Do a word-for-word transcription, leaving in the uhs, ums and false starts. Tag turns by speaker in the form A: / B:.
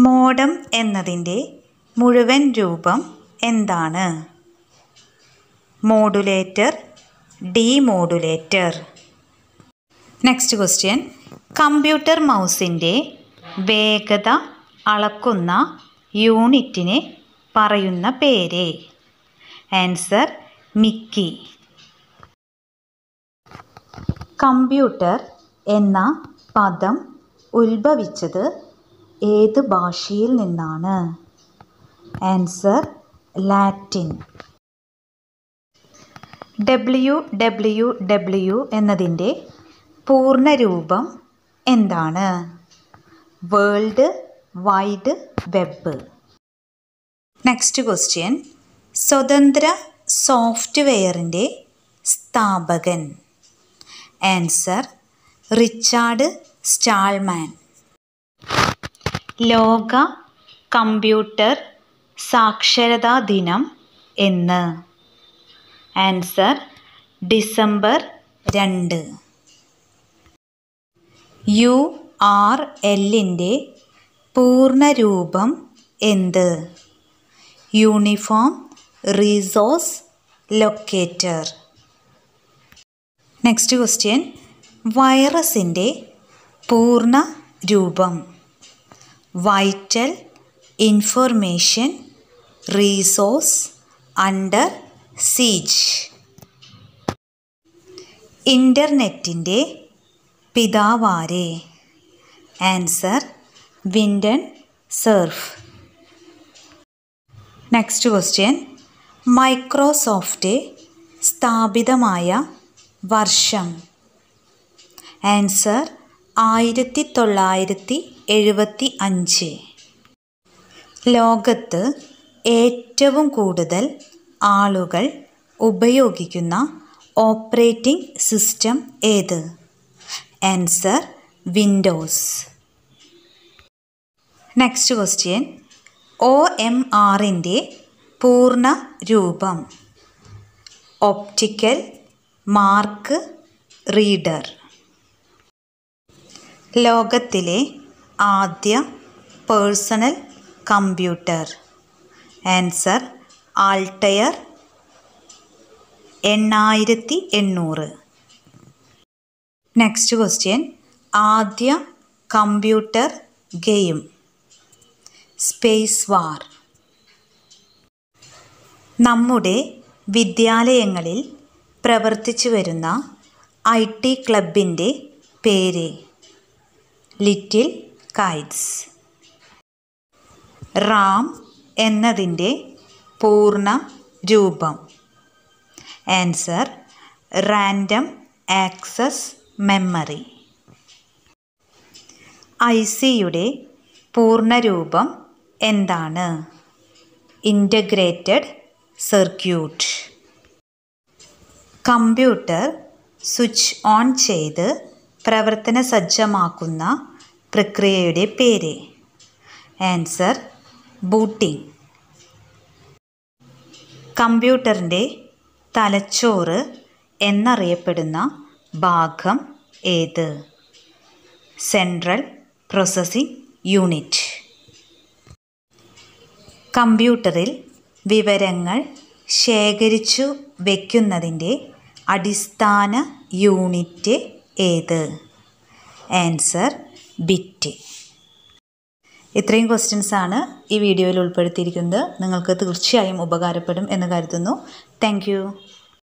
A: Modem എന്നതിൻ്റെ മുഴുവൻ രൂപം എന്താണ്? Modulator, demodulator. Next question. Computer മൗസിൻ്റെ വേഗത അളക്കുന്ന യൂണിറ്റിനെ പറയുന്ന പേര്? Answer Mickey. കമ്പ്യൂട്ടർ എന്ന പദം ഉത്ഭവിച്ചത് ഏത് ഭാഷയിൽ നിന്നാണ്? Answer Latin. W W W എന്നതിൻ്റെ പൂർണ്ണരൂപം എന്താണ്? World wide web. Next question. സ്വതന്ത്ര സോഫ്റ്റ്വെയറിൻ്റെ സ്ഥാപകൻ? Answer Richard Stallman. ലോക കമ്പ്യൂട്ടർ സാക്ഷരതാ ദിനം എന്ന്? ആൻസർ ഡിസംബർ രണ്ട്. യു ആർ എല്ലിൻ്റെ പൂർണ്ണരൂപം എന്ത്? Uniform resource locator. Next question. വൈറസിൻ്റെ പൂർണ്ണ രൂപം? Vital information resource under siege. ഇൻ്റർനെറ്റിൻ്റെ പിതാവാരെ? Answer Vinton Cerf. Next question. Microsoft സ്ഥാപിതമായ വർഷം? ആൻസർ ആയിരത്തി തൊള്ളായിരത്തി എഴുപത്തി അഞ്ച്. ലോകത്ത് ഏറ്റവും കൂടുതൽ ആളുകൾ ഉപയോഗിക്കുന്ന ഓപ്പറേറ്റിംഗ് സിസ്റ്റം ഏത്? Answer Windows. Next question. O M ആറിൻ്റെ പൂർണ്ണ രൂപം? Optical mark reader. ലോകത്തിലെ ആദ്യ പേഴ്സണൽ കമ്പ്യൂട്ടർ? ആൻസർ ആൾട്ടയർ എണ്ണായിരത്തി എണ്ണൂറ്. Next question. ആദ്യ കമ്പ്യൂട്ടർ ഗെയിം? Space war. നമ്മുടെ വിദ്യാലയങ്ങളിൽ പ്രവർത്തിച്ചു വരുന്ന ഐ ടി ക്ലബിൻ്റെ പേര്? Little Kites. റാം എന്നതിൻ്റെ പൂർണ്ണ രൂപം? Answer random access memory. I സിയുടെ പൂർണ്ണരൂപം എന്താണ്? Integrated circuit. Computer switch on ചെയ്ത് പ്രവർത്തന സജ്ജമാക്കുന്ന പ്രക്രിയയുടെ പേര്? Answer booting. കമ്പ്യൂട്ടറിൻ്റെ തലച്ചോറ് എന്നറിയപ്പെടുന്ന ഭാഗം ഏത്? Central processing unit. കമ്പ്യൂട്ടറിൽ വിവരങ്ങൾ ശേഖരിച്ചു വയ്ക്കുന്നതിൻ്റെ അടിസ്ഥാന യൂണിറ്റ് ഏത്? Answer bit. ഇത്രയും ക്വസ്റ്റ്യൻസാണ് ഈ വീഡിയോയിൽ ഉൾപ്പെടുത്തിയിരിക്കുന്നത്. നിങ്ങൾക്ക് തീർച്ചയായും ഉപകാരപ്പെടും എന്ന് കരുതുന്നു. Thank U.